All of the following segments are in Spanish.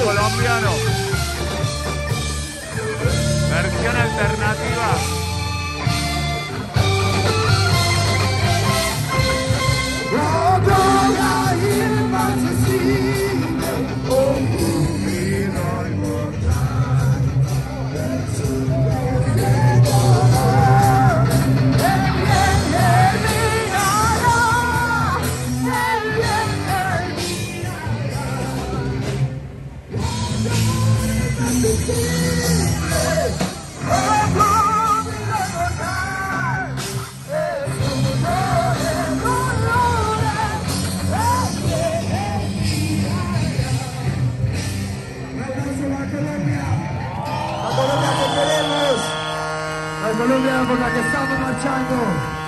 colombiano. Versión alternativa. Colombia por la que estamos marchando.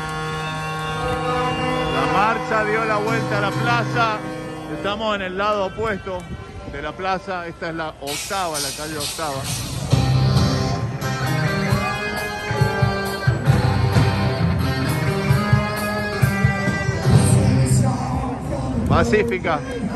La marcha dio la vuelta a la plaza. Estamos en el lado opuesto de la plaza. Esta es la Octava, la calle Octava. Pacífica.